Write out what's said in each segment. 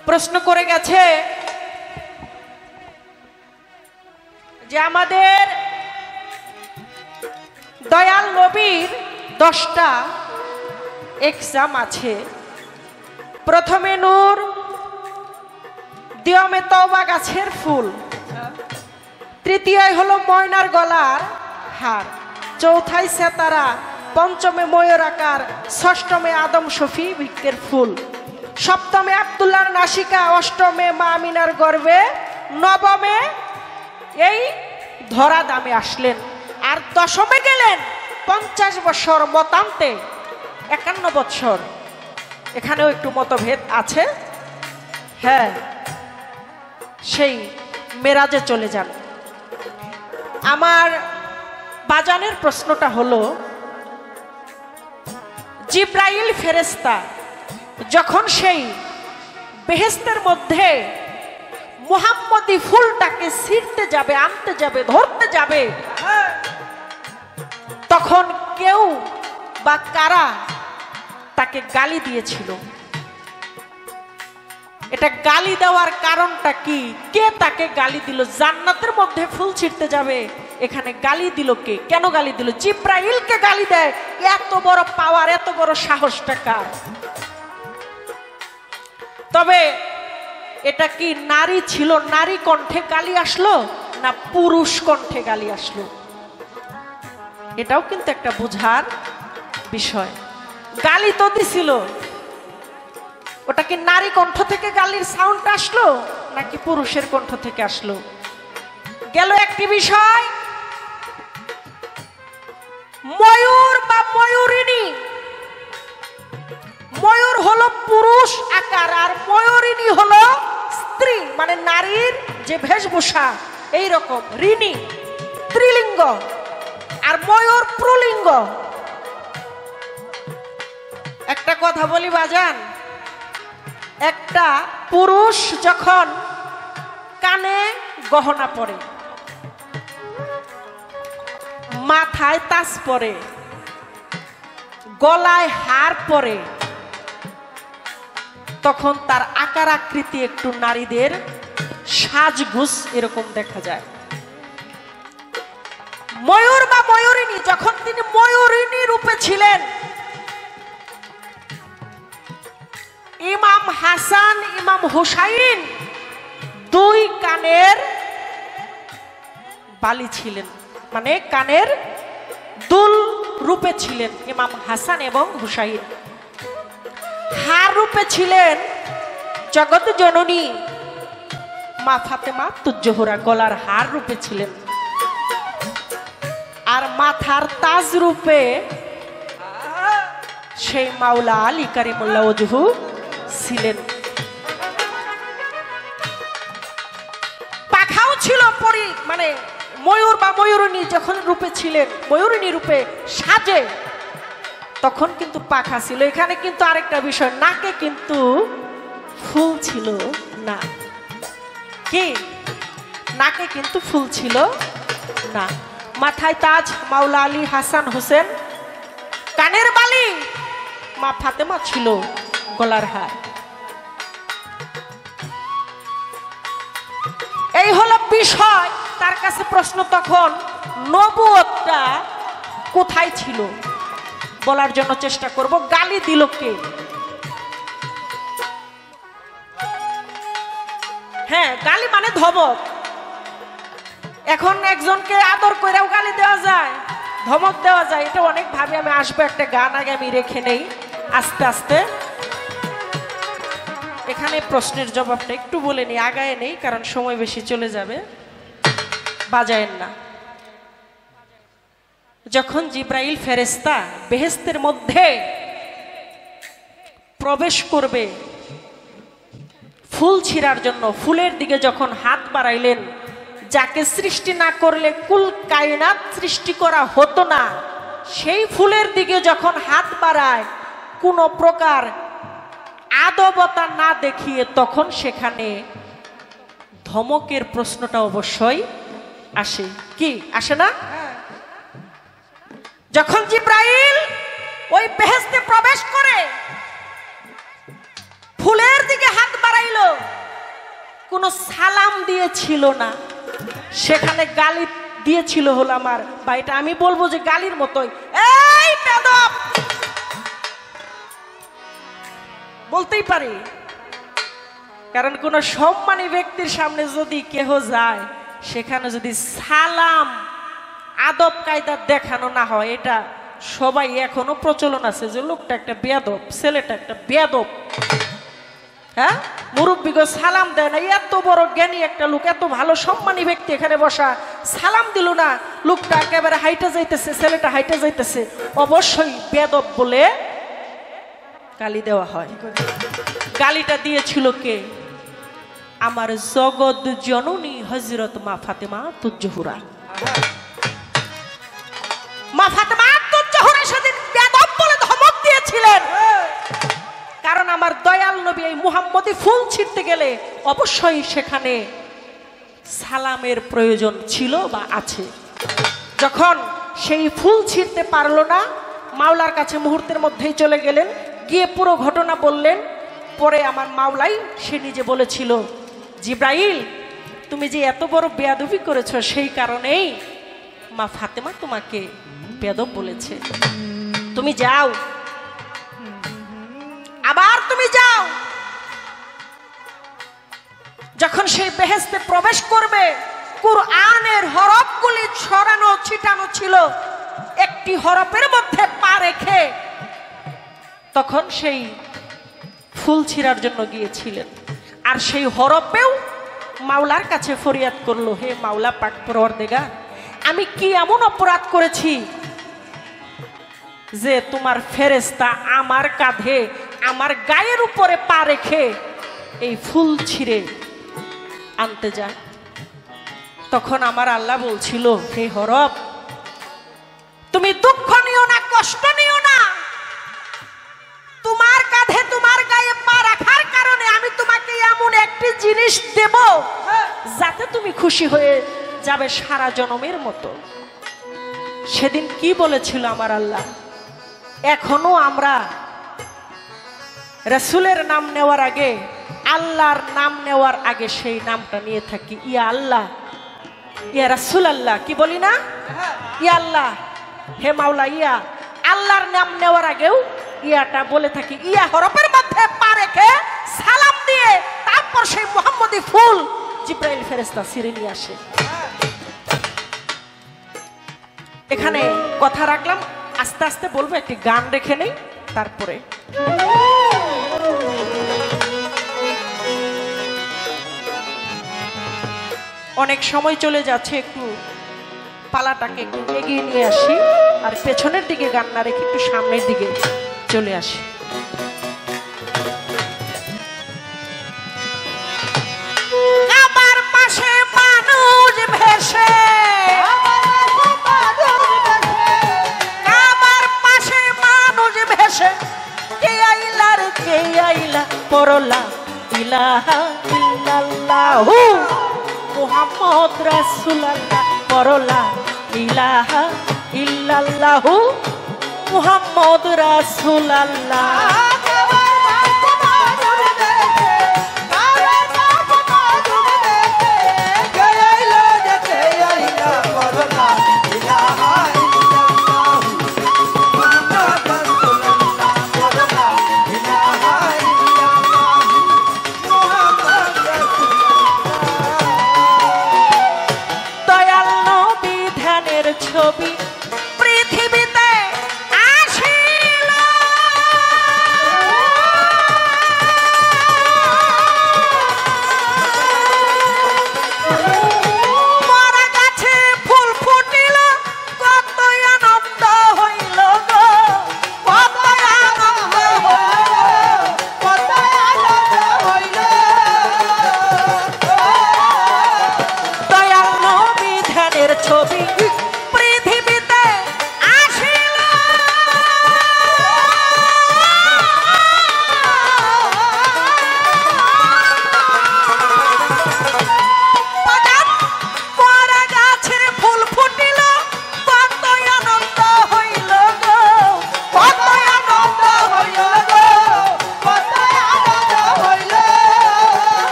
প্রশ্ন করে গেছে যে আমাদের দয়াল নবীর 10টা এক্সাম আছে। প্রথমে নূর, দ্বিতীয় তওবা গাছের ফুল, তৃতীয় হলো ময়নার গলার হার, চৌথায় সেতারা, পঞ্চমে ময়ূর আকার, ষষ্ঠমে আদম শফি বৃক্ষের ফুল, সপ্তমে আব্দুল্লাহর নাসিকা, অষ্টমে মা আমিনার গর্ভে, নবমে এই ধরা দামে আসলেন, আর দশমে গেলেন 50 বছর মতান্তে 51 বছর। এখানেও একটু মতভেদ আছে। হ্যাঁ, সেই মেরাজে চলে যান। আমার বাজানের প্রশ্নটা হলো, জিব্রাইল ফেরেশতা যখন সেই বেহেশতের মধ্যে মুহাম্মদী ফুলটাকে ছিঁড়তে যাবে, আনতে যাবে, ধরতে যাবে, তখন কেউ বা কারা তাকে গালি দিয়েছিল? এটা গালি দেওয়ার কারণটা কি? কে তাকে গালি দিল? জান্নাতের মধ্যে ফুল ছিঁড়তে যাবে, এখানে গালি দিল কে? কেন গালি দিল? জিব্রাইলকে গালি দেয়, এত বড় পাওয়ার, এত বড় সাহসটা কার? তবে এটা কি নারী ছিল, নারী কণ্ঠে গালি আসলো, না পুরুষ কণ্ঠে গালি আসলো? এটাও কিন্তু একটা বোঝার বিষয়। গালি তো দিছিল, ওটা কি নারী কণ্ঠ থেকে গালির সাউন্ড আসলো, নাকি পুরুষের কণ্ঠ থেকে আসলো? গেল একটি বিষয়। ময়ূর বা ময়ূরিনী, ময়ূর হলো পুরুষ আকার, আর ময়ূরিনী হলো স্ত্রী, মানে নারীর যে বেশভূষা এইরকম। ঋণী স্ত্রীলিঙ্গ, আর ময়ূর পুল্লিঙ্গ। একটা কথা বলি বাজান, একটা পুরুষ যখন কানে গহনা পরে, মাথায় তাজ পরে, গলায় হার পরে, তখন তার আকার আকৃতি একটু নারীদের সাজগোজ এরকম দেখা যায়। ময়ূর বা ময়ূরিনী, যখন তিনি ময়ূরিনী রূপে ছিলেন, ইমাম হাসান, ইমাম হুসাইন দুই কানের বালি ছিলেন, মানে কানের দুল রূপে ছিলেন ইমাম হাসান এবং হুসাইন। হার রূপে ছিলেন জগৎ জননী মা ফাতেমা তুজ-জোহরা, গলার হার রূপে ছিলেন। আর মাথার তাজ রূপে সেই মাওলা আলী কারিমুল্লাহ ওজহু ছিলেন। পাখাও ছিল পরি, মানে ময়ূর বা ময়ূরিনী যখন রূপে ছিলেন, ময়ূরিনী রূপে সাজে, তখন কিন্তু পাখা ছিল। এখানে কিন্তু আরেকটা বিষয়, নাকে কিন্তু ফুল ছিল না। কি? নাকে কিন্তু ফুল ছিল না। মাথায় তাজ মাওলা আলী হাসান হোসেন, কানের বালি মা ফাতেমা ছিল, গলার হার। এই হলো বিষয়। তার কাছে প্রশ্ন তখন, নবুয়তটা কোথায় ছিল? বলার জন্য চেষ্টা করব। গালি দিল কে? হ্যাঁ, গালি মানে ধমক। এখন একজনকে আদর করেও গালি দেওয়া যায়, ধমক দেওয়া যায়। এটা অনেক ভাবে। আমি আসবো, একটা গান আগে আমি রেখে নেই আস্তে আস্তে। এখানে প্রশ্নের জবাবটা একটু বলে নি, আগায় নেই, কারণ সময় বেশি চলে যাবে। বাজায়েন না। যখন জিব্রাইল ফেরেশতা বেহেশতের মধ্যে প্রবেশ করবে ফুল ছিঁড়ার জন্য, ফুলের দিকে যখন হাত বাড়াইলেন, যাকে সৃষ্টি না করলে কুল কায়নাত সৃষ্টি করা হতো না, সেই ফুলের দিকে যখন হাত বাড়ায় কোনো প্রকার আদবতা না দেখিয়ে, তখন সেখানে ধমকের প্রশ্নটা অবশ্যই আসে। কি আসে না? যখন জিব্রাইল ওই বেহেশতে প্রবেশ করে ফুলের দিকে হাত বাড়াইলো, কোনো সালাম দিয়েছিল না, সেখানে গালি দিয়েছিল হলো আমার ভাইটা। আমি বলবো যে গালির মতোই, এই বেয়াদব বলতেই পারি। কারণ কোন সম্মানী ব্যক্তির সামনে যদি কেহ যায়, সেখানে যদি সালাম আদব কায়দা দেখানো না হয়, এটা সবাই এখনো প্রচলন আছে যে লোকটা একটা বেয়াদব, ছেলেটা একটা বেয়াদব। হ্যাঁ, মুরব্বিগো সালাম দেয় না। এত বড় জ্ঞানী একটা লোক, এত ভালো সম্মানী ব্যক্তি এখানে বসা, সালাম দিল না, লোকটা একেবারে হাইটে যাইতেছে, ছেলেটা হাইটে যাইতেছে, অবশ্যই বেয়াদব বলে গালি দেওয়া হয়। গালিটা দিয়েছিল কে? আমার জগৎ জননী হযরত মা ফাতেমা তুজ-জোহরা। মা ফাতেমা তুজ-জোহরা সেদিন বেয়াদব বলে ধমক দিয়েছিলেন। কারণ আমার দয়াল নবী এই মুহাম্মদী ফুল ছিঁড়তে গেলে অবশ্যই সেখানে সালামের প্রয়োজন ছিল বা আছে। যখন সেই ফুল ছিঁড়তে পারলো না, মাওলার কাছে মুহূর্তের মধ্যেই চলে গেলেন, গিয়ে পুরো ঘটনা বললেন। পরে আমার মাওলাই সে নিজে বলেছিল, জিব্রাইল তুমি যে এত বড় বেয়াদবি করেছো, সেই কারণেই মা ফাতেমা তোমাকে বেয়াদব বলেছে। তুমি যাও, আবার তুমি যাও। যখন সেই বেহেশতে প্রবেশ করবে, কুরআনের হরফগুলি ছড়ানো ছিটানো ছিল, একটি হরফের মধ্যে পা রেখে তখন সেই ফুল ছিঁড়ার জন্য গিয়েছিলেন। আর সেই হরফেও মাওলার কাছে ফরিয়াদ করলো, হে মাওলা পাক পরওয়ারদিগার, আমি কি এমন অপরাধ করেছি যে তোমার ফেরেশতা আমার কাঁধে আমার গায়ের উপরে পা রেখে এই ফুল ছিঁড়ে আনতে যায়? তখন আমার আল্লাহ বলছিল, হে হরফ, তুমি দুঃখ নিও না, কষ্ট নিও না, তোমার কাঁধে তোমার গায়ে পা রাখার কারণে আমি তোমাকে এমন একটি জিনিস দেব যাতে তুমি খুশি হয়ে যাবে সারা জনমের মতো। সেদিন কি বলেছিল আমার আল্লাহ? এখনো আমরা রাসূলের নাম নেওয়ার আগে, আল্লাহর নাম নেওয়ার আগে সেই নামটা নিয়ে থাকি, ইয়া আল্লাহ, ইয়া রাসূল আল্লাহ। কি বলি না? ইয়া আল্লাহ, হে মাওলা, ইয়া। আল্লাহর নাম নেওয়ার আগেও ইয়াটা বলে থাকি। ইয়া হরফের মধ্যে পা রেখে সালাম দিয়ে তারপর সেই মুহাম্মদী ফুল জিব্রাইল ফেরেশতা ছিঁড়ে নিয়ে আসে। এখানে কথা রাখলাম, আস্তে আস্তে বলবো, একটি গান রেখে নেই, তারপরে অনেক সময় চলে যাচ্ছে, একটু পালাটাকে একটু এগিয়ে নিয়ে আসি, আর পেছনের দিকে গান না রেখে একটু সামনের দিকে চলে আসি। আমার পাশে মানুষ ভেসে, আমার পাশে মানুষ ভেসে, কে আইলা রে কে আইলা, পরলা ইলাহা ইল্লাল্লাহু মুহাম্মদ রাসূলুল্লাহ, পরলা ইলাহা ইল্লাল্লাহু মুহাম্মদ রাসূলুল্লাহ। দয়াল নবী ধ্যানের ছবি পৃথিবীতে আসিল,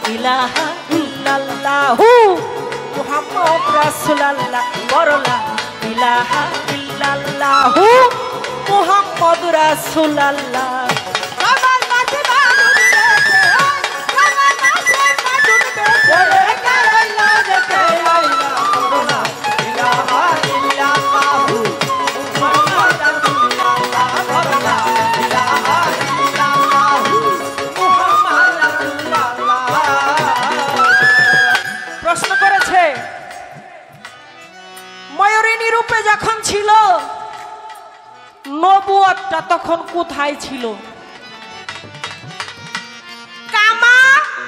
ইলাহা ইল্লাল্লাহু মুহাম্মদ রাসূলুল্লাহ বড়লা ইলাহা ইল্লাল্লাহু মুহাম্মদ রাসূলুল্লাহ প্রশ্ন করেছে ময়ূরিনী রূপে যখন ছিল নবুয়তটা তখন কোথায় ছিল? কামা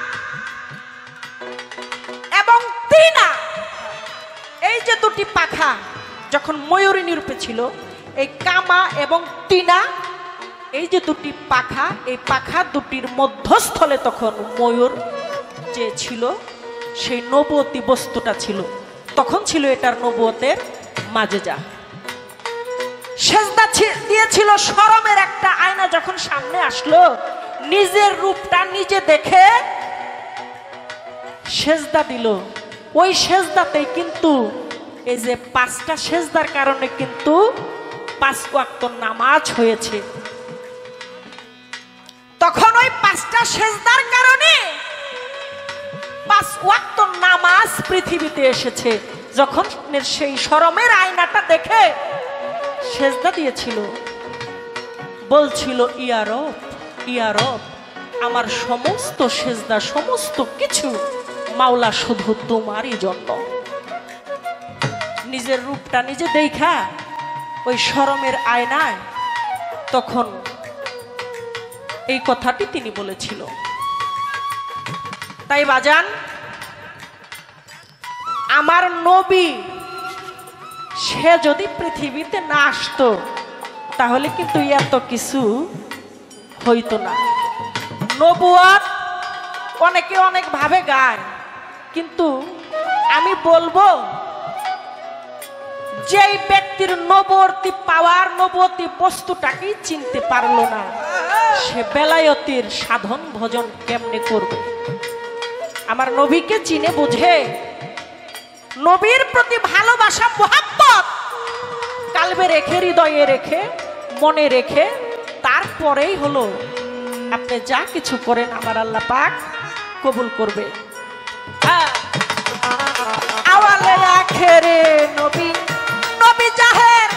এবং তিনা এই যে দুটি পাখা যখন ময়ূরিনী রূপে ছিল, এই কামা এবং তিনা এই যে দুটি পাখা, এই পাখা দুটির মধ্যস্থলে তখন ময়ূর যে ছিল সেই নবুয়তী বস্তুটা ছিল। তখন ছিল এটার নবুয়তের মাজেজা। সেজদা দিয়েছিল শরমের একটা আয়না, যখন সামনে আসলো নিজের রূপটা নিজে দেখে সেজদা দিল। ওই সেজদাতেই কিন্তু এই যে 5টা সেজদার কারণে কিন্তু 5 ওয়াক্ত নামাজ হয়েছে। তখন ওই 5টা সেজদার কারণে 5 ওয়াক্ত নামাজ পৃথিবীতে এসেছে। যখন সেই শরমের আয়নাটা দেখে সেজদা দিয়েছিল, বলছিল ইয়া রব, ইয়া রব, আমার সমস্ত সেজদা সমস্ত কিছু মাওলা শুধু তোমারই জন্য। নিজের রূপটা নিজে দেখা ওই শরমের আয়নায় তখন এই কথাটি তিনি বলেছিল। তাই বাজান, আমার নবী সে যদি পৃথিবীতে না আসতো তাহলে কিন্তু এত কিছু হইতো না। নবুয়ত অনেকে অনেক ভাবে গায়, কিন্তু আমি বলবো যেই ব্যক্তির নবুয়তি পাওয়ার নবুয়তি বস্তুটাকেই চিনতে পারলো না, সে বেলায়েতের সাধন ভজন কেমনে করবে? আমার নবীকে চিনে বুঝে নবীর প্রতি ভালোবাসা মোহাব্বত কালবে রেখে, হৃদয়ে রেখে, মনে রেখে তারপরেই হলো আপনি যা কিছু করেন আমার আল্লাহ পাক কবুল করবে। আওয়ালে আখেরে নবী, নবী জাহের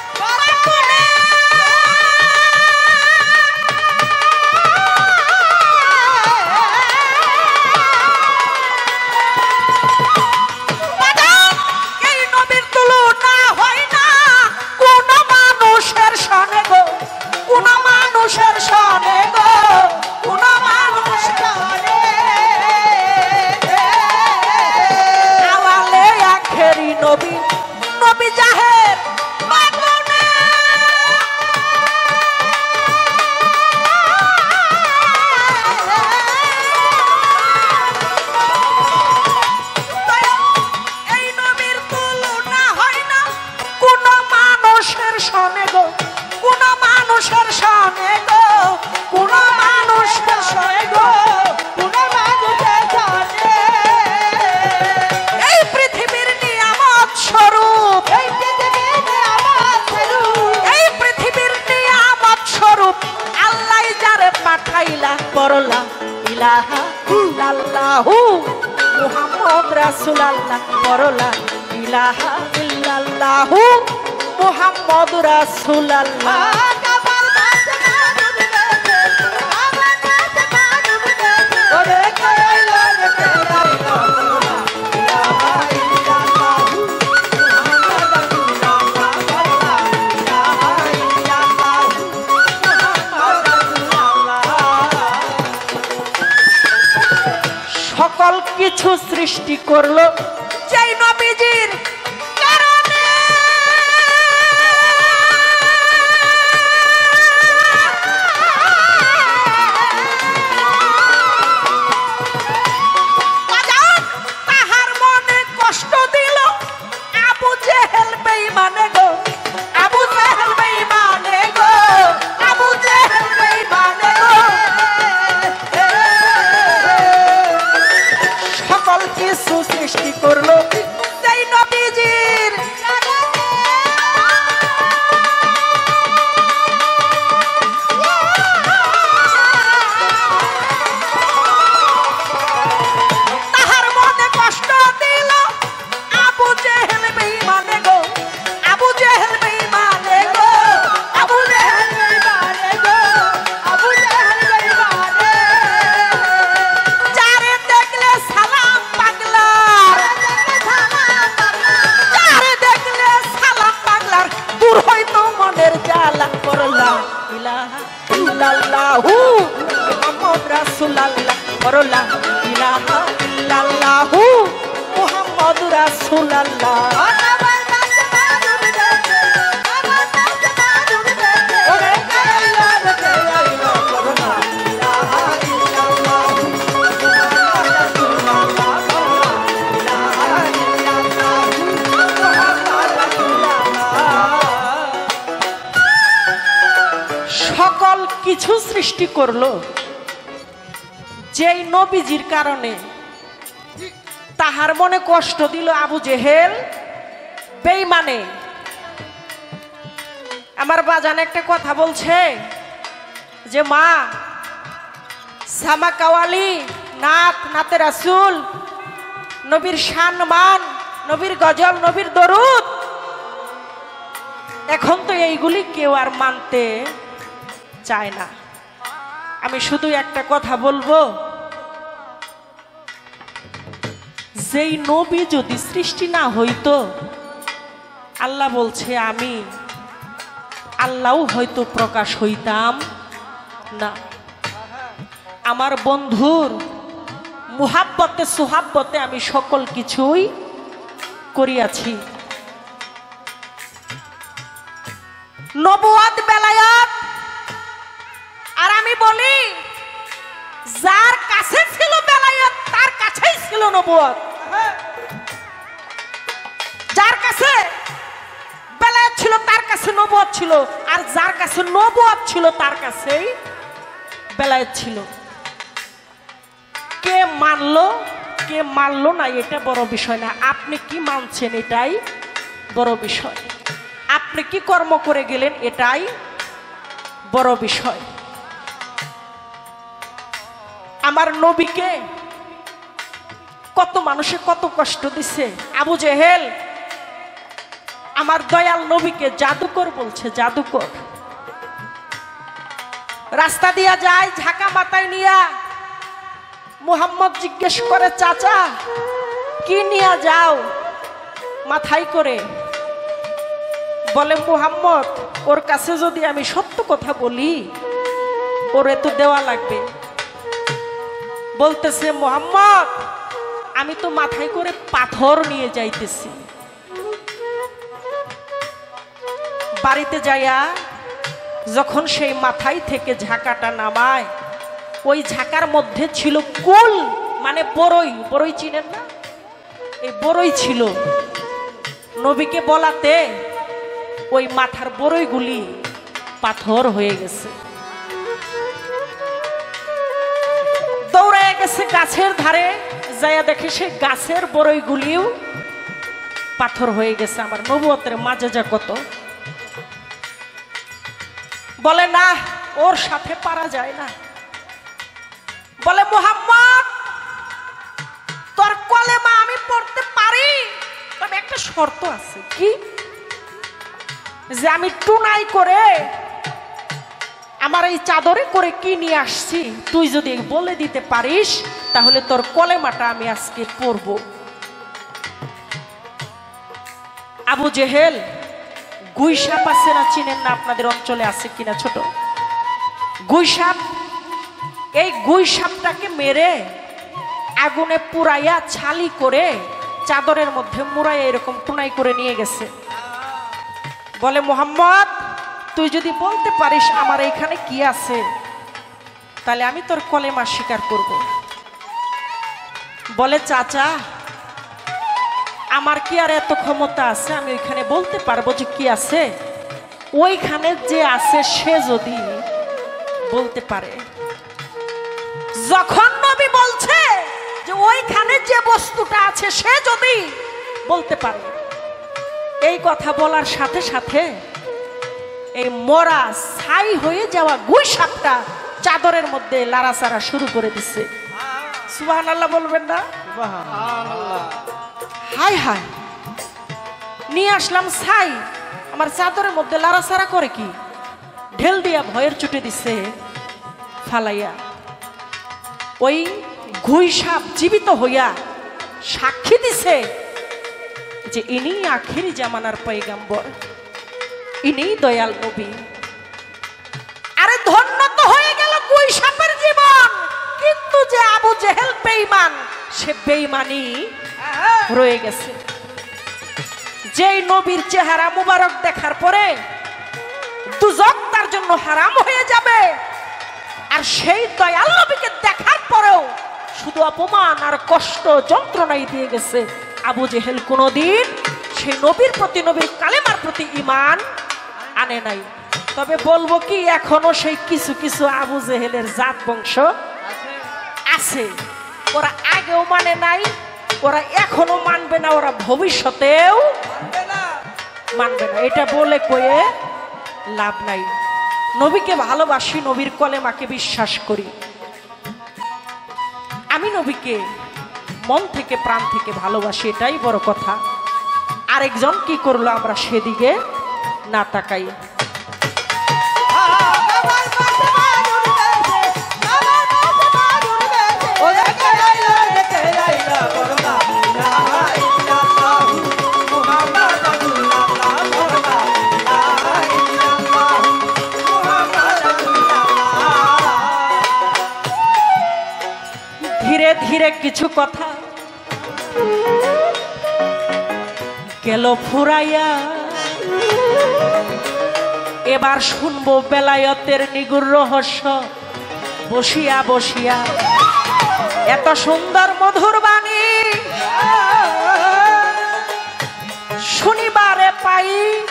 বড়লা ইলাহা ইল্লাল্লাহু মুহাম্মদ রাসূলুল্লাহ বড়লা ইলাহা ইল্লাল্লাহু মুহাম্মদ রাসূলুল্লাহ। সকল কিছু সৃষ্টি করলো যেই নবীজির কারণে। তাহার মনে কষ্ট দিল আবু জেহেল বেঈমানে গো, আবু জেহেল বেঈমানে গো, আবু জেহেল বেঈমানে গো। সৃষ্টি করলো সেই নবীজির তাহার মনে কষ্ট দিল আবু জেহেল বেঈমানে গো, আবু জেহেল বেঈমানে গো, আবু জেহেল বেঈমানে গো, আবু জেহেল বেঈমানে। যারে দেখলে সালাম পাগলার, যারে দেখলে সালাম পাগলার দূর হইতো মনের জ্বালা করলা ইলাহা ইল্লাল্লাহু মুহাম্মদ রাসূলুল্লাহ করলা ইলাহা ইল্লাল্লাহু মুহাম্মদ রাসূলুল্লাহ। সকল কিছু সৃষ্টি করলো যেই নবীজির কারণে, তাহার মনে কষ্ট দিল আবু জেহেল বেঈমানে। আমার বাজান একটা কথা বলছে যে মা সামা কাওয়ালি নাত নাতে রাসূল, নবীর সম্মান, নবীর গজল, নবীর দরুদ, এখন তো এইগুলি কেউ আর মানতে চায় না। আমি শুধু একটা কথা বলবো, যেই নবী যদি সৃষ্টি না হইতো, আল্লাহ বলছে আমি আল্লাহও হয়তো প্রকাশ হইতাম না। আমার বন্ধুর মুহাব্বতে সুহাব্বতে আমি সকল কিছুই করিয়াছি। নবুয়ত বেলায়াত, আর আমি বলি যার কাছে ছিল বেলায়াত তার কাছেই ছিল নবুয়ত। যার কাছে বেলায়াত ছিল তার কাছে নবুয়ত ছিল, আর যার কাছে নবুয়ত ছিল তার কাছেই বেলায়াত ছিল। কে মানলো কে মানলো না এটা বড় বিষয় না, আপনি কি মানছেন এটাই বড় বিষয়। আপনি কি কর্ম করে গেলেন এটাই বড় বিষয়। আমার নবীকে কত মানুষে কত কষ্ট দিছে। আবু জেহেল আমার দয়াল নবীকে জাদুকর বলছে, জাদুকর। রাস্তা দিয়া যায় ঝাঁকা মাথায় নিয়া, মুহাম্মদ জিজ্ঞেস করে চাচা কি নিয়া যাও মাথায় করে? বলে মুহাম্মদ ওর কাছে যদি আমি সত্য কথা বলি ওরে তো দেওয়া লাগবে। বলতেছে মুহাম্মদ আমি তো মাথায় করে পাথর নিয়ে যাইতেছি। বাড়িতে যাইয়া যখন সেই মাথায় থেকে ঝাঁকাটা নামায়, ওই ঝাঁকার মধ্যে ছিল কুল, মানে বড়ই, বড়ই চিনেন না? এই বড়ই ছিল। নবীকে বলাতে ওই মাথার বড়ইগুলি পাথর হয়ে গেছে। দৌড়ায় গেছে গাছের ধারে, যাইয়া দেখে সে গাছের বড়ইগুলিও পাথর হয়ে গেছে। আমার নবুয়তের মাজেজা কত! বলে না ওর সাথে পারা যায় না। বলে মুহাম্মদ তোর কলেমা আমি পড়তে পারি, তবে একটা শর্ত আছে। কি? যে আমি টুনাই করে আমার এই চাদরে করে কি নিয়ে আসছি তুই যদি বলে দিতে পারিস তাহলে তোর কলেমাটা আমি আজকে পড়ব। আবু জেহেল গুইসাপ আছে না, চিনেন না? আপনাদের অঞ্চলে আছে কিনা ছোট গুইসাপ? এই গুইসাপটাকে মেরে আগুনে পুরাইয়া ছালি করে চাদরের মধ্যে মুড়াইয়া এরকম টুনাই করে নিয়ে গেছে। বলে মুহাম্মদ তুই যদি বলতে পারিস আমার এইখানে কি আছে তাহলে আমি তোর কলেমা স্বীকার করব। বলে চাচা আমার কি আর এত ক্ষমতা আছে আমি ওইখানে বলতে পারবো যে কি আছে? ওইখানে যে আছে সে যদি বলতে পারে। যখন নবী বলছে যে ওইখানে যে বস্তুটা আছে সে যদি বলতে পারে। এই কথা বলার সাথে সাথে এই মরা ছাই হয়ে যাওয়া গুই সাপটা চাদরের মধ্যে লাড়াচাড়া শুরু করে দিচ্ছে। সুবহানাল্লাহ বলবেন না? হায় হায়, নিয়ে আসলাম ছাই, আমার চাদরের মধ্যে লাড়াচাড়া করে কি? ঢেল দিয়া ভয়ের চুটে দিচ্ছে ফালাইয়া। ওই গুই সাপ জীবিত হইয়া সাক্ষী দিছে যে ইনি আখিরি জামানার পয়গম্বর, ইনি দয়াল নবী। আরে ধন্য তো হয়ে গেল গুই সাপের জীবন, কিন্তু যে আবু জেহেল বেঈমান, সে বেঈমানি রয়ে গেছে। যেই নবীর চেহারা মুবারক দেখার পরে দুজক তার জন্য হারাম হয়ে যাবে, আর সেই দয়াল নবীকে দেখার পরেও শুধু অপমান আর কষ্ট যন্ত্রণাই দিয়ে গেছে। আবু জেহেল কোনোদিন সেই নবীর প্রতি, নবীর কালেমার প্রতি ঈমান আনে নাই। তবে বলবো কি, এখনো সেই কিছু কিছু আবু জেহেলের জাত বংশ আছে। ওরা আগেও মানে নাই, ওরা এখনো মানবে না, ওরা ভবিষ্যতেও মানবে না। এটা বলে কয়ে লাভ নাই। নবীকে ভালোবাসি, নবীর কলেমাকে বিশ্বাস করি। আমি নবীকে মন থেকে প্রাণ থেকে ভালোবাসি, এটাই বড় কথা। আরেকজন কি করলো আমরা সেদিকে না তাকাই। ধীরে ধীরে কিছু কথা গেল ফুরাইয়া, এবার শুনবো বেলায়েতের নিগুর রহস্য বসিয়া বসিয়া। এত সুন্দর মধুর বাণী শুনিবারে পাই,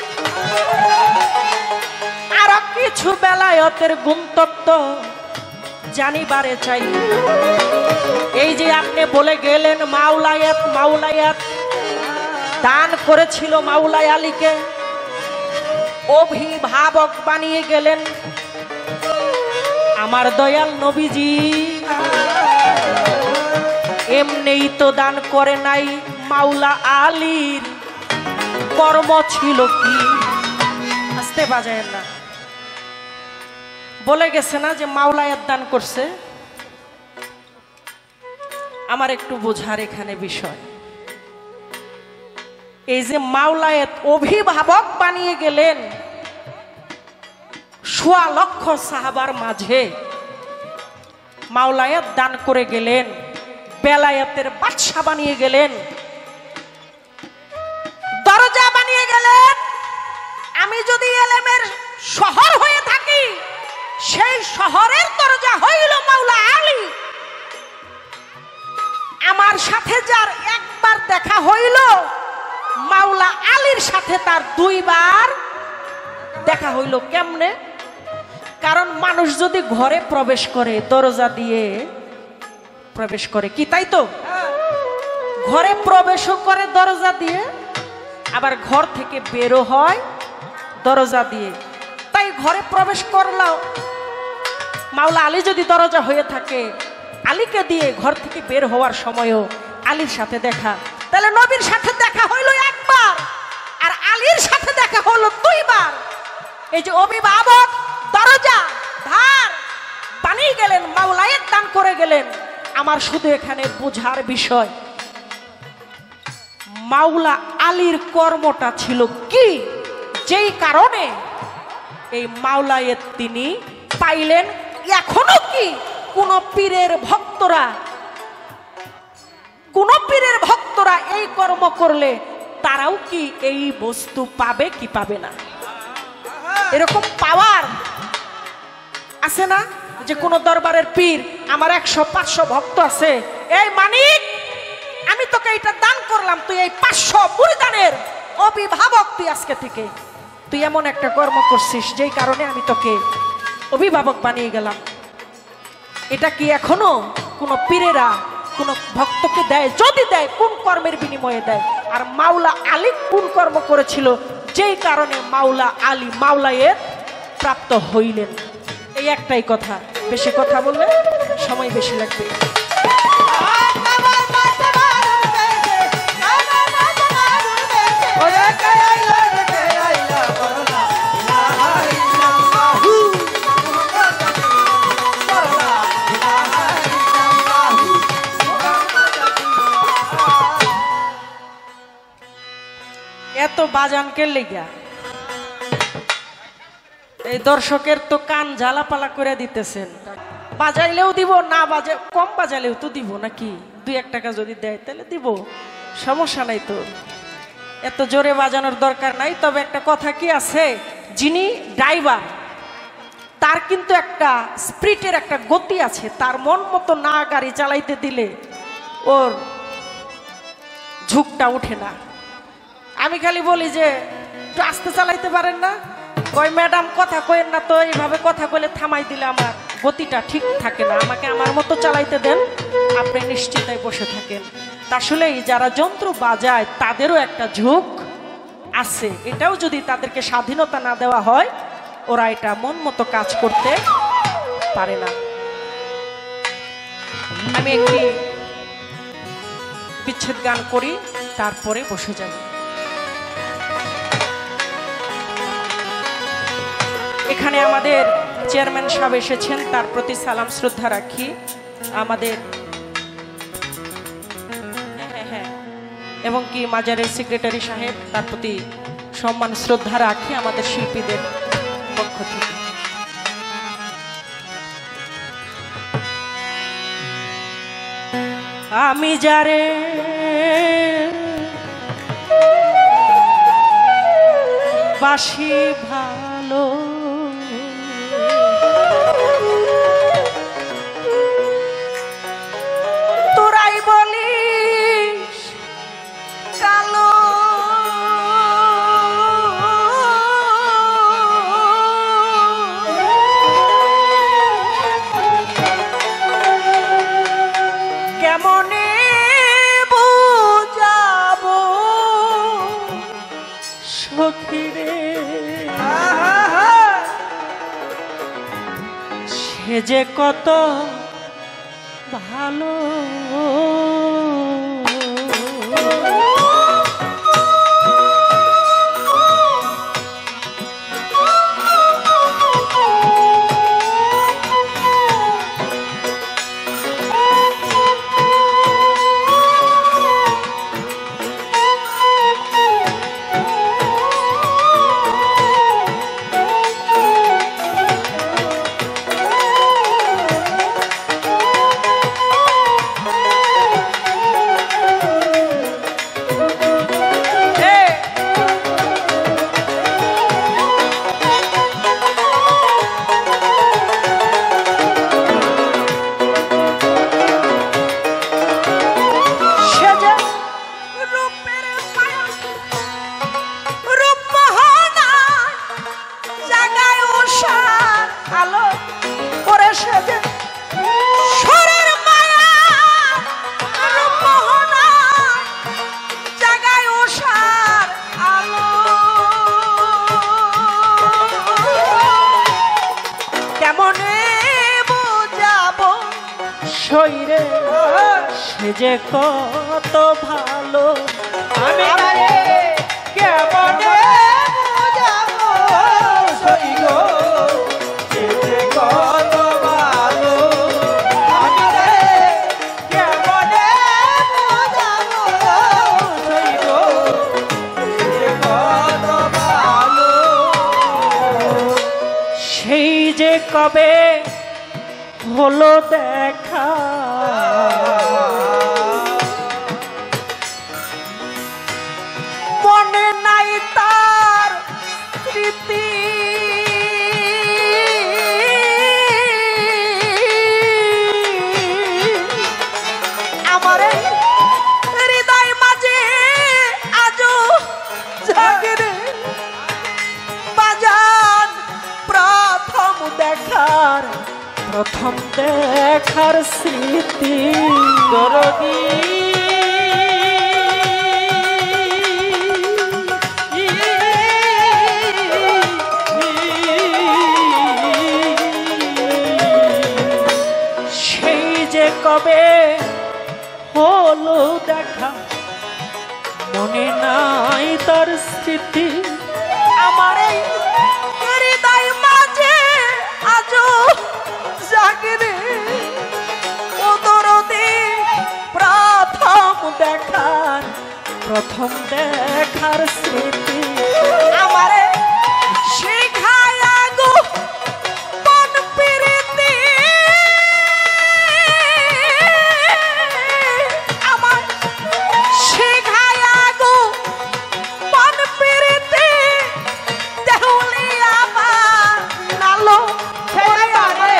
আর কিছু বেলায়েতের গুণতত্ত্ব জানিবারে চাই। এই যে আপনি বলে গেলেন মাওলায়াত, মাওলায়াত দান করেছিল মাওলাই আলীকে, অভিভাবক বানিয়ে গেলেন আমার দয়াল নবীজি। এমনিই তো দান করে নাই, মাওলা আলীর কর্ম ছিল কি? আসতে বাজায় না, বলে গেছে না যে মাওলায়াত দান করছে। আমার একটু বোঝার এখানে বিষয়, এই যে মাওলায়াত অভিভাবক বানিয়ে গেলেন ১.৫ লক্ষ সাহাবার মাঝে, মাওলায়াত দান করে গেলেন, বেলায়েতের বাদশা বানিয়ে গেলেন, দরজা বানিয়ে গেলেন। আমি যদি এলেমের শহর হয়ে থাকি, সেই শহরের দরজা হইল মাওলা আলী। আমার সাথে যার একবার দেখা হইল, মাওলা আলীর সাথে তার 2 বার দেখা হইল। কেমনে? কারণ মানুষ যদি ঘরে প্রবেশ করে দরজা দিয়ে প্রবেশ করে, কি তাই তো? ঘরে প্রবেশও করে দরজা দিয়ে, আবার ঘর থেকে বেরো হয় দরজা দিয়ে। তাই ঘরে প্রবেশ করলাও মাওলা আলী যদি দরজা হয়ে থাকে, আলীকে দিয়ে ঘর থেকে বের হওয়ার সময়ও আলীর সাথে দেখা, তাহলে নবীর সাথে দেখা হইল 1 বার, আর আলীর সাথে দেখা হলো 2 বার। এই যে অভিভাবক দরজা ধার বানিয়ে গেলেন, মাওলায়াত দান করে গেলেন। আমার শুধু এখানে বোঝার বিষয়, মাওলা আলীর কর্মটা ছিল কি, যেই কারণে এই মাওলায়াত তিনি পাইলেন। এখনো কি কোন পীরের ভক্তরা এই কর্ম করলে তারাও কি এই বস্তু পাবে কি পাবে না? এরকম পাওয়ার আছে না যে কোন দরবারের পীর, আমার 100-500 ভক্ত আছে, এই মানিক আমি তোকে এটা দান করলাম, তুই এই 500 মুরিদানের অভিভাবক, তুই আজকে থেকে তুই এমন একটা কর্ম করছিস যেই কারণে আমি তোকে অভিভাবক বানিয়ে গেলাম। এটা কি এখনো কোন পীরেরা কোন ভক্তকে দেয়, যদি দেয় কোন কর্মের বিনিময়ে দেয়। আর মাওলা আলী কোন কর্ম করেছিল যেই কারণে মাওলা আলী মাওলায়ের প্রাপ্ত হইলেন? এই একটাই কথা, বেশি কথা বললে সময় বেশি লাগবে। এত বাজান কে লেগা? এই দর্শকের তো কান জ্বালাপালা করে দিতেছেন। বাজাইলেও দিব, না বাজে কম বাজাইলেও তো দিব, নাকি 2-1 টাকা যদি দেয় তাহলে দিব, সমস্যা নাই তো, এত জোরে বাজানোর দরকার নাই। তবে একটা কথা কি আছে, যিনি ড্রাইভার তার কিন্তু একটা স্পিরিটের একটা গতি আছে, তার মন মতো না গাড়ি চালাইতে দিলে ওর ঝুঁকটা উঠে না। আমি খালি বলি যে একটু আস্তে চালাইতে পারেন না, কই ম্যাডাম কথা কইেন না তো, এইভাবে কথা কইলে থামাই দিলে আমার গতিটা ঠিক থাকে না, আমাকে আমার মতো চালাইতে দেন, আপনি নিশ্চিন্তায় বসে থাকেন। আসলেই যারা যন্ত্র বাজায় তাদেরও একটা ঝুঁক আছে, এটাও যদি তাদেরকে স্বাধীনতা না দেওয়া হয় ওরা এটা মন মতো কাজ করতে পারে না। আমি একটি বিচ্ছেদ গান করি, তারপরে বসে যাব। এখানে আমাদের চেয়ারম্যান সাহেব এসেছেন, তার প্রতি সালাম শ্রদ্ধা রাখি। আমাদের এবং কি মাজারের সেক্রেটারি সাহেব, তার প্রতি সম্মান শ্রদ্ধা রাখি আমাদের শিল্পীদের পক্ষ থেকে। আমি যারে বাসি ভালো, তোরাই বলিস কালো, কেমনে বুঝাবো সখিরে সে যে কত ভালো। শরীরে সে যে কত ভালো, আমি কেমনে বুঝাবো শরীরে সে যে কত ভালো, আমি কেমনে বুঝাবো শরীরে সে যে কত ভালো। সেই যে কবে হলো দেখা, মনে নাই তার স্মৃতি, আমার হৃদয় মাঝে আজও জাগরে বাজান প্রথম দেখার প্রথম দেখার স্মৃতি দরদি সেই যে কবে হলো দেখা মনে নাই তার স্মৃতি আমার এই হৃদয় মাঝে আজও জাগে রে ও দরদি প্রথম দেখার স্মৃতি আমারে শিখায়া গো মন প্রীতি আমার শিখায়া গো মন প্রীতি দেহুলিয়া বা নালো রে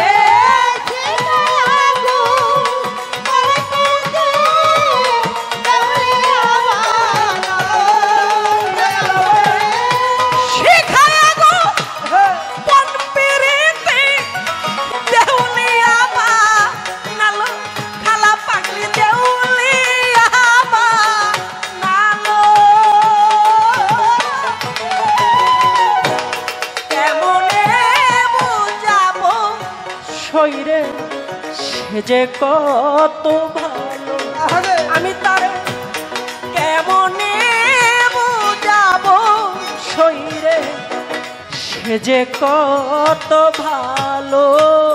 শরীরে সে যে কত ভালো আমি তার কেমনে বুঝাবো শরীরে সে যে কত ভালো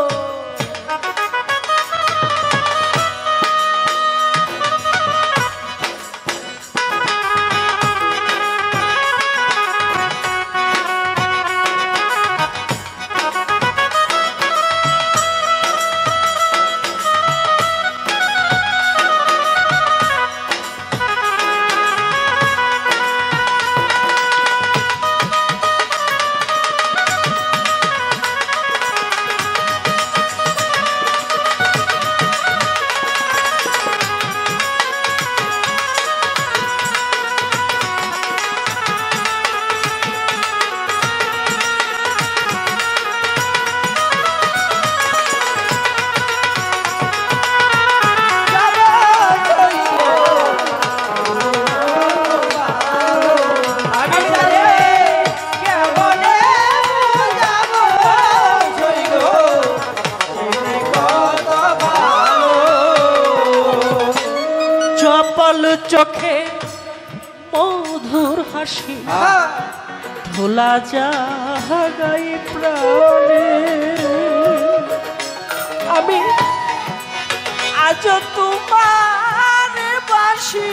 চপল চোখে মধুর হাসি ধোলা জাগাই প্রাণে আমি আজ তোমার বাসি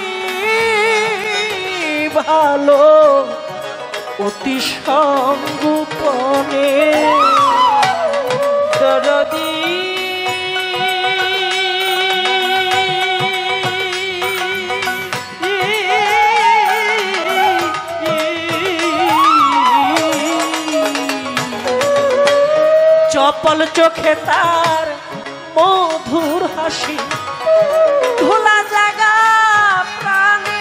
ভালো অতি সংগোপনে দরদি চপল চোখে তার মধুর হাসি ধোলা জাগা প্রাণে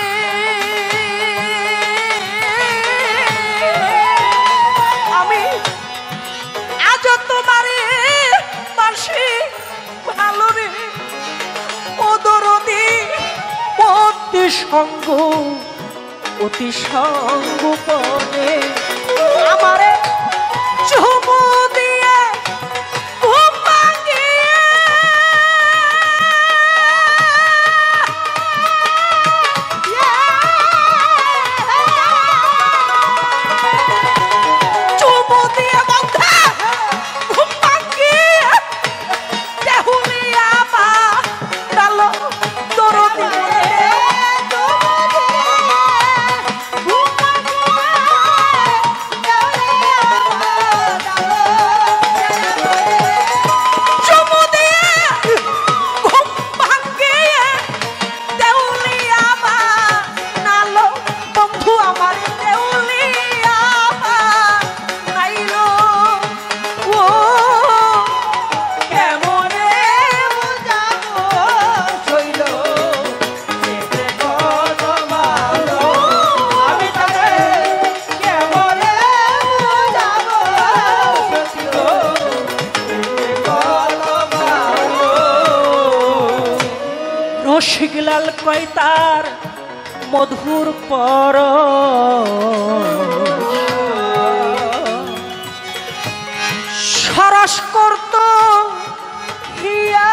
আমি আজ তোমারে বাসি ভালো রে ও দরদি অতি সঙ্গোপনে আমারে চুমু দিয়ে ঘুম ভাঙিয়ে চুমু দিয়ে বন্ধা ঘুম ভাঙিয়ে দেহুলিয়া বা ডালো দরদি কয় তার মধুর পর সরস করত হিয়া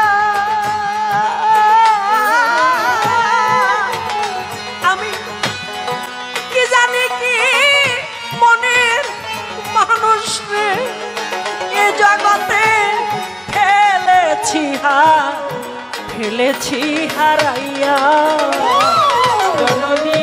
আমি কি জানি কি মনের মানুষ রে এ জগতে ফেলেছি হারাইয়া জননী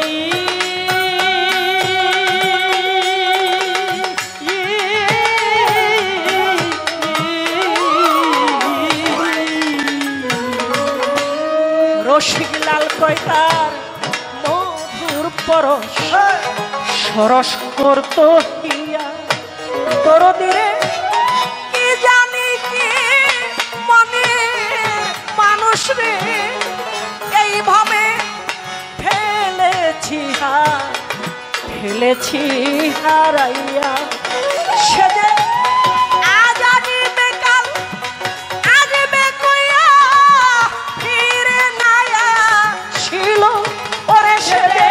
রসিক লাল কয় তার মধুর পরশ সরস করত হিয়া দরদিরে কি জানি কি মনে মানুষ রে এইভাবে ফেলেছি হারাইয়া সে যে আজ আসিবে কাল আসিবে কইয়া ফিরে নাই ছিল ওরে সে যে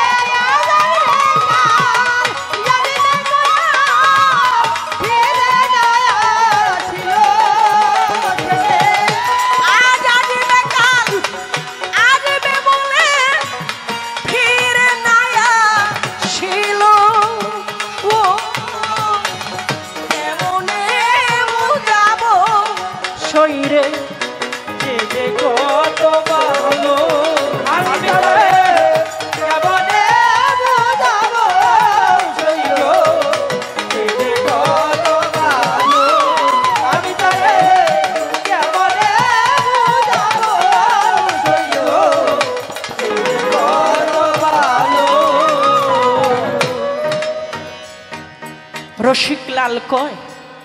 রসিক লাল কয়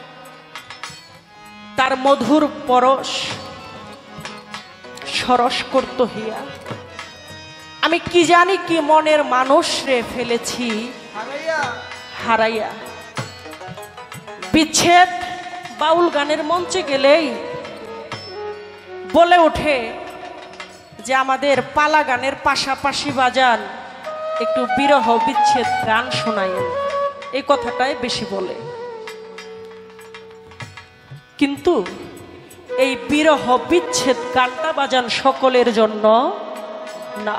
তার মধুর পরশ সরস করত হিয়া আমি কি জানি কি মনের মানুষ রে ফেলেছি হারাইয়া বিচ্ছেদ বাউল গানের মঞ্চে গেলেই বলে ওঠে যে আমাদের পালা গানের পাশাপাশি বাজান একটু বিরহ বিচ্ছেদ গান শোনায় এই কথাটাই বেশি বলে কিন্তু এই বিরহ বিচ্ছেদ গানটা বাজান সকলের জন্য না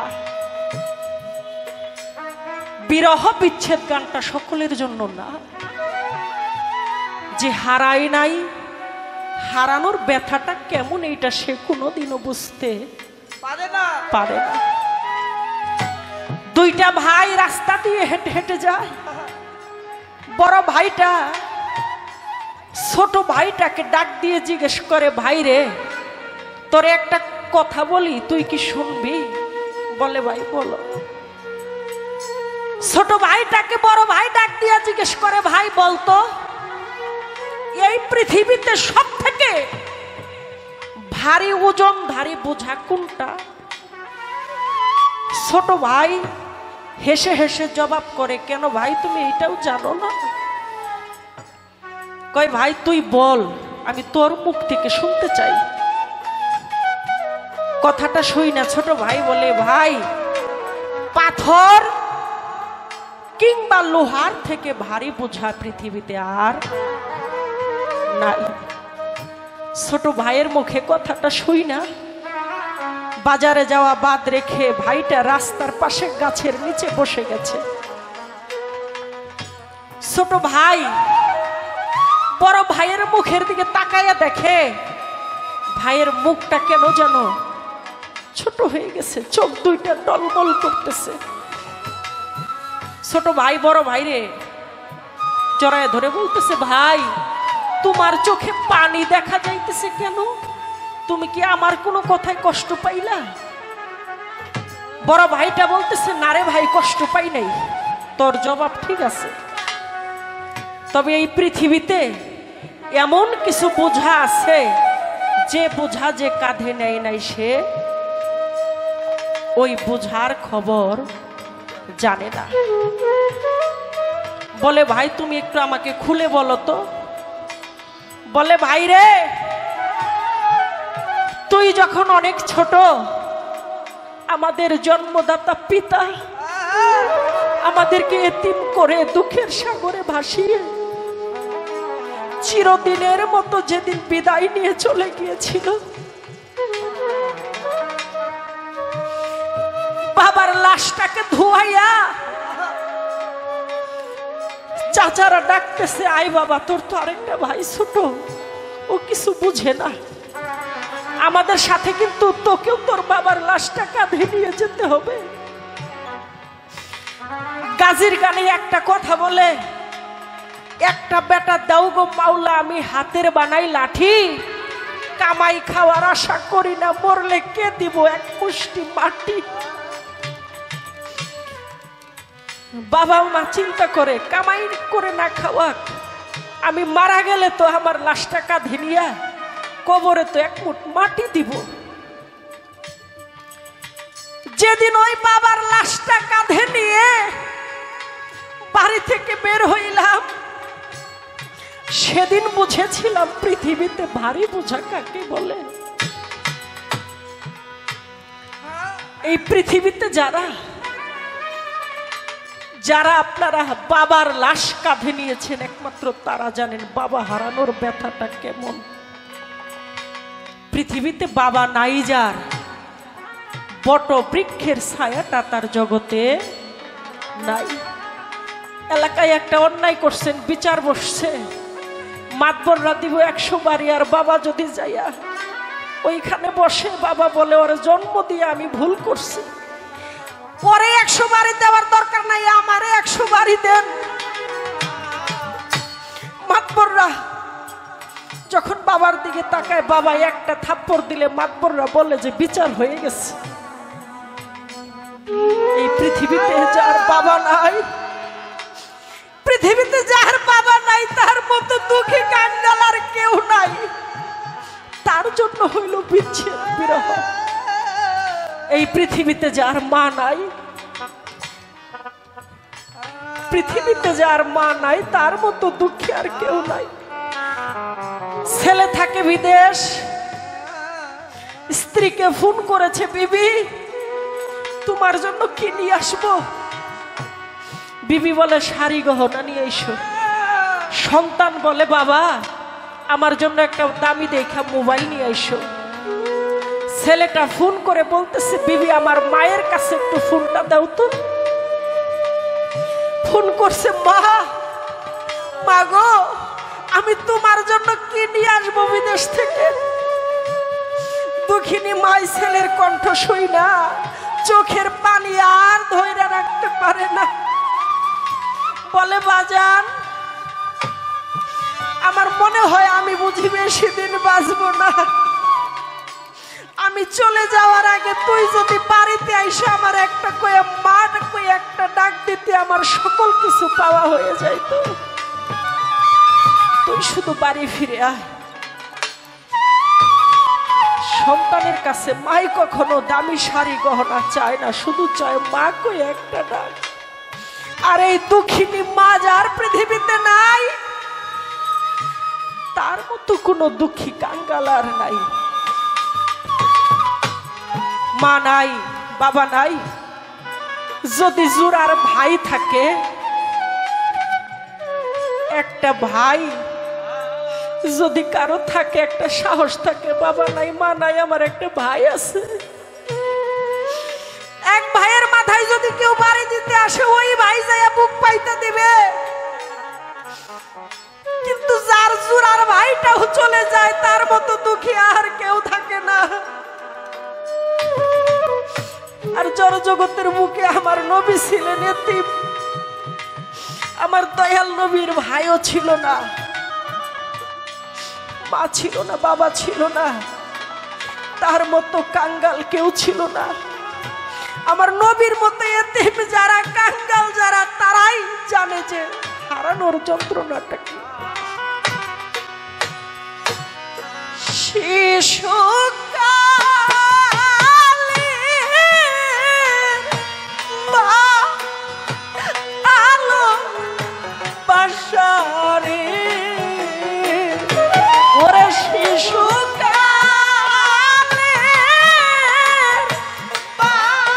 বিরহ বিচ্ছেদ গানটা সকলের জন্য না যে হারায় নাই হারানোর ব্যথাটা কেমন এইটা সে কোনোদিনও বুঝতে পারে না দুইটা ভাই রাস্তা দিয়ে হেঁটে হেঁটে যায় বড় ভাইটা ছোট ভাইটাকে ডাক দিয়ে জিজ্ঞেস করে ভাই রে তোরে একটা কথা বলি তুই কি শুনবি বলে ভাই বলো ছোট ভাইটাকে বড় ভাই ডাক দিয়ে জিজ্ঞেস করে ভাই বলতো এই পৃথিবীতে সব থেকে ভারী ওজনধারী বোঝা কোনটা ছোট ভাই হেসে হেসে জবাব করে কেন ভাই তুমি এটাও জানো না কয় ভাই তুই বল আমি তোর মুখ থেকে শুনতে চাই কথাটা শুই না ছোট ভাই বলে ভাই পাথর কিংবা লোহার থেকে ভারী বোঝা পৃথিবীতে আর নাই ছোট ভাইয়ের মুখে কথাটা শুই না বাজারে যাওয়া বাদ রেখে ভাইটা রাস্তার পাশে গাছের নিচে বসে গেছে ছোট ভাই বড় ভাইয়ের মুখের দিকে তাকায়া দেখে ভাইয়ের মুখটা কেন যেন ছোট হয়ে গেছে চোখ দুইটা টলমল করতেছে ছোট ভাই বড় ভাইরে জড়ায় ধরে বলতেছে ভাই তোমার চোখে পানি দেখা যাইতেছে কেন তুমি কি আমার কোনো কথায় কষ্ট পাইলা বড় ভাইটা বলতেছে না রে ভাই কষ্ট পাই নাই তোর জবাব ঠিক আছে তবে এই পৃথিবীতে এমন কিছু বোঝা আছে যে বোঝা যে কাঁধে নেয় নাই সে ওই বোঝার খবর জানে না বলে ভাই তুমি একটু আমাকে খুলে বলো তো বলে ভাই রে তুই যখন অনেক ছোট আমাদের জন্মদাতা পিতা আমাদেরকে এতিম করে দুঃখের সাগরে ভাসিয়ে চিরদিনের মতো যেদিন বিদায় নিয়ে চলে গিয়েছিল, বাবার লাশটাকে ধুয়াইয়া চাচারা ডাকতেছে, আয় বাবা, তোর তো আরেকটা ভাই ছোট, ও কিছু বুঝে না, আমাদের সাথে কিন্তু তোকেও তোর বাবার লাশটা কাঁধে নিয়ে যেতে হবে। গাজীর গানে একটা কথা বলে, একটা বেটা দাও গো মাওলা, আমি হাতের বানাই লাঠি, কামাই খাওয়ার আশা করি না, মরলে কে দিব এক মুষ্টি মাটি। বাবা মা চিন্তা করে, কামাই করে না খাওয়াক, আমি মারা গেলে তো আমার লাশটা কাঁধে নিয়া কবরে তো এক মুঠ মাটি দিব। যেদিন ওই বাবার লাশটা কাঁধে নিয়ে বাড়ি থেকে বের হইলাম, সেদিন বুঝেছিলাম পৃথিবীতে ভারী বোঝা কাকে বলে। এই পৃথিবীতে যারা যারা আপনারা বাবার লাশ কাঁধে নিয়েছেন, একমাত্র তারা জানেন বাবা হারানোর ব্যথাটা কেমন। পৃথিবীতে বাবা নাই যার, বট বৃক্ষের ছায়াটা তার জগতে নাই। এলাকায় একটা অন্যায় করছেন, বিচার বসছে, মাতবররা দিব 100 বাড়ি, আর বাবা যদি যাইয়া ওইখানে বসে বাবা বলে, ওর জন্ম দিয়ে আমি ভুল করছি, পরে 100 বাড়ি দেওয়ার দরকার নাই, আমারে 100 বাড়ি দেন। মাতবররা যখন বাবার দিকে তাকায়, বাবা একটা থাপ্পড় দিলে মাতবররা বলে যে বিচার হয়ে গেছে। এই পৃথিবীতে যার বাবা নাই, পৃথিবীতে যার বাবা নাই, তার মতো দুঃখী কাঙ্গাল আর কেউ নাই। তার জন্য হইল বিচ্ছেদ বিরহ। এই পৃথিবীতে যার মা নাই, পৃথিবীতে যার মা নাই, তার মতো দুঃখী আর কেউ নাই। ছেলে থাকে বিদেশ, স্ত্রীকে ফোন করেছে, বিবি তোমার জন্য কি নিয়ে আসবো? বিবি বলে শাড়ি গহনা নিয়ে এসো। সন্তান বলে বাবা আমার জন্য একটা দামি দেখা মোবাইল নিয়ে এসো। ছেলেটা ফোন করে বলতেছে, বিবি আমার মায়ের কাছে একটু ফোনটা দাও তো। ফোন করছে, মা গো আমি তোমার জন্য কি নিয়ে আসবো বিদেশ থেকে। দুঃখিনী মাই ছেলের কণ্ঠ শুই না, চোখের পানি আর ধইরা রাখতে পারে না, বলে বাজান আমার মনে হয় আমি বুঝি বেশি দিন বাঁচবো না, আমি চলে যাওয়ার আগে তুই যদি বাড়িতে আইসা আমার একটা কয়ে মাঠ কয়ে একটা ডাক দিতে, আমার সকল কিছু পাওয়া হয়ে যাইতো। তুই শুধু বাড়ি ফিরে আয়। সন্তানের কাছে মাই কখনো দামি শাড়ি গহনা চায় না, শুধু চায় মা কয়ে একটা ডাক। আর এই দুঃখিনী মা যার পৃথিবীতে নাই, তার মতো কোনো দুঃখী কাঙ্গাল আর নাই। মা নাই, বাবা নাই, যদি জোড়ার ভাই থাকে, একটা ভাই যদি কারো থাকে, একটা সাহস থাকে, বাবা নাই মা নাই, আমার একটা ভাই আছে, এক ভাইয়ের মাথায় যদি কেউ বাড়ি দিতে আসে, ওই ভাই যাইয়া বুক পাইতে দিবে। কিন্তু যার জোড়ার ভাইটাও চলে যায়, তার মতো দুঃখী আর কেউ থাকে না। আর জড় জগতের বুকে আমার নবী ছিলেন এতিম, আমার দয়াল নবীর ভাইও ছিল না, মা ছিল না, বাবা ছিল না, তার মতো কাঙ্গাল কেউ ছিল না। আমার নবীর মতো এতিম যারা, কাঙ্গাল যারা, তারাই জানে যে হারানোর যন্ত্রণাটা কি। শিশুকালে মা আলো বাসারে, ওরে শিশুকালে মা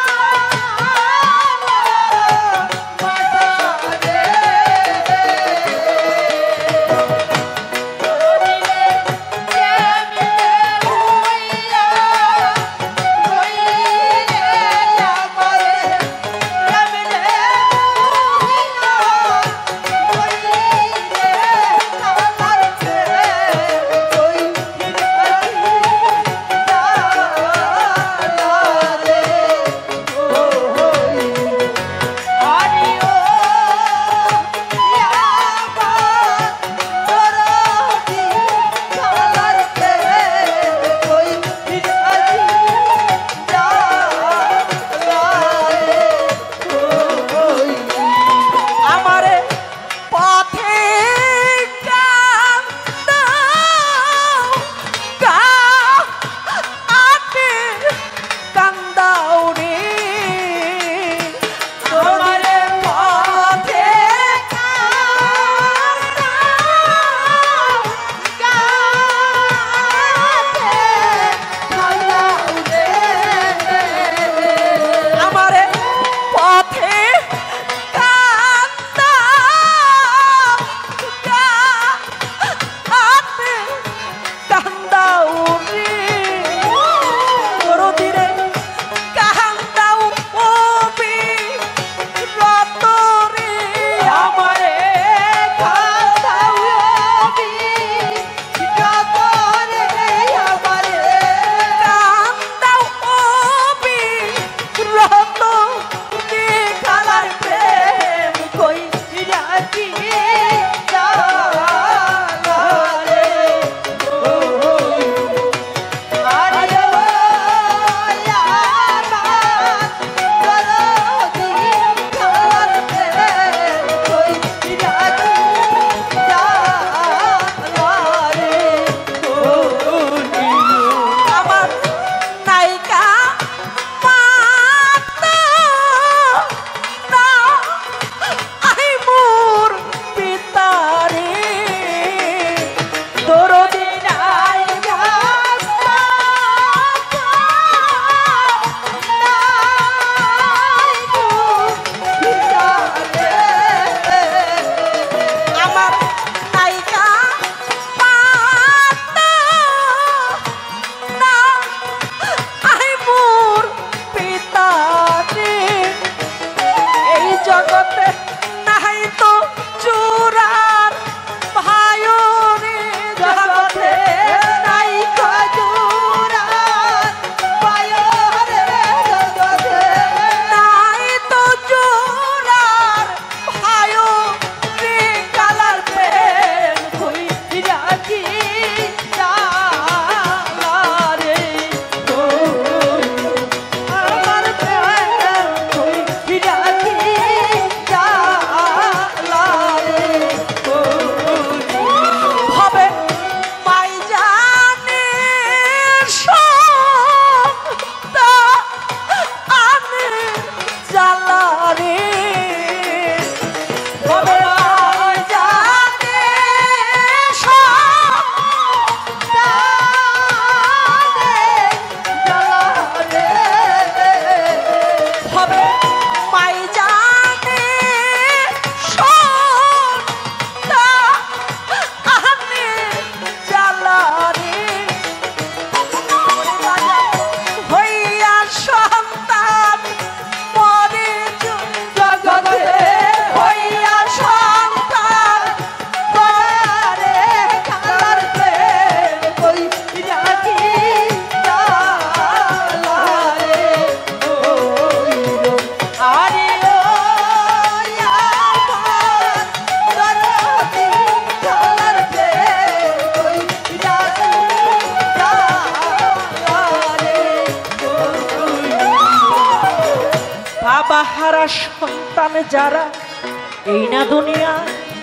বাবা হারা সন্তান যারা এই না দুনিয়া,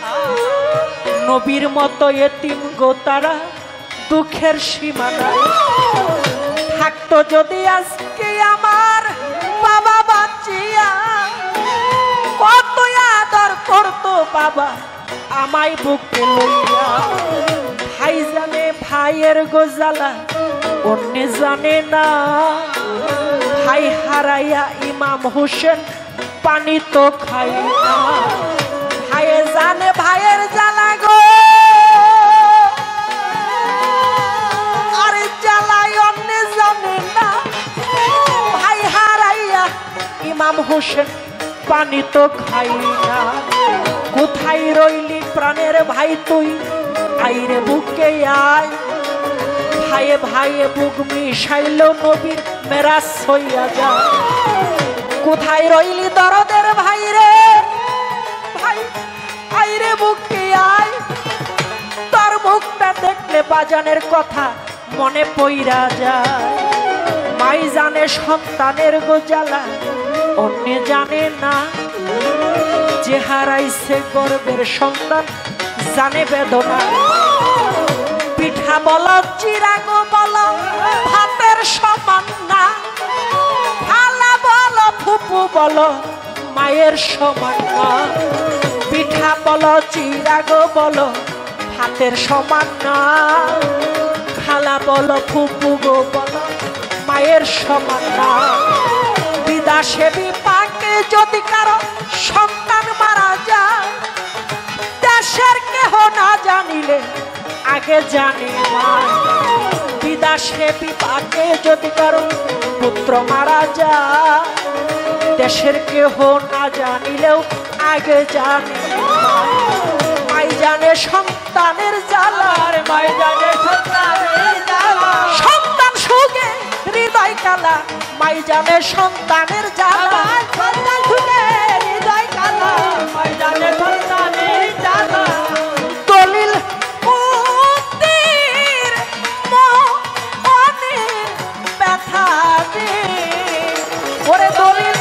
নবীর মতো এতিম গো তারা দুঃখের সীমানায়। থাকতো যদি আজকে আমার বাবা বাঁচিয়া, কত আদর করতো বাবা আমায় বুকে লইয়া। ভাই জানে ভাইয়ের গোজালা অন্য জানে না, ভাই হারাইয়া ইমাম হোসেন পানি তো খাই না। ভাইয়ে জানে ভাইয়ের জ্বালা গো, আরে জ্বালাই অন্য জানে না। ভাই হারাইয়া ইমাম হোসেন পানি তো খাই না। কোথায় রইলি প্রাণের ভাই তুই, আইরে বুকে আয়। ভাইয়ে ভাইয়ে বুক মিশাইল নবীর মেরাজ হইয়া যায়। কোথায় রইলি দরদের ভাই রে, ভাই আইরে বুকে আয়। তোর মুখটা দেখলে বাজানের কথা মনে পইরা যায়। মাই জানে সন্তানের গোজালা অন্য জানে না, যে হারাইছে গর্বের সন্তান জানে বেদনা। পিঠা বলো চিরাগো বলো ভাতের সমান না, খালা বলো ফুপু বলো মায়ের সমান না। পিঠা বলো চিরাগো বলো ভাতের সমান না, খালা বলো ফুপু গো বলো মায়ের সমান না। বিদেশে বিপাকে যদি কারো সন্তান মারা যায়, দেশের কেহ না জানিলে আগে জানে মা। বিদেশে বিপাকে যদি কারো পুত্র মারা যায়, দেশের কেহ না জানিলেও আগে জানে মা। মাই জানে সন্তানের জ্বালা, মাই জানে সন্তানের জ্বালা। সন্তান সুখে হৃদয় কালা, মাই জানে সন্তানের জ্বালা। সন্তান সুখে হৃদয় কালা, মাই জানে সন্তানের জ্বালা। দলিল মুক্তির মনে ব্যথা দে, ওরে দলিল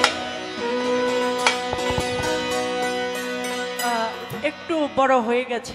একটু বড় হয়ে গেছে।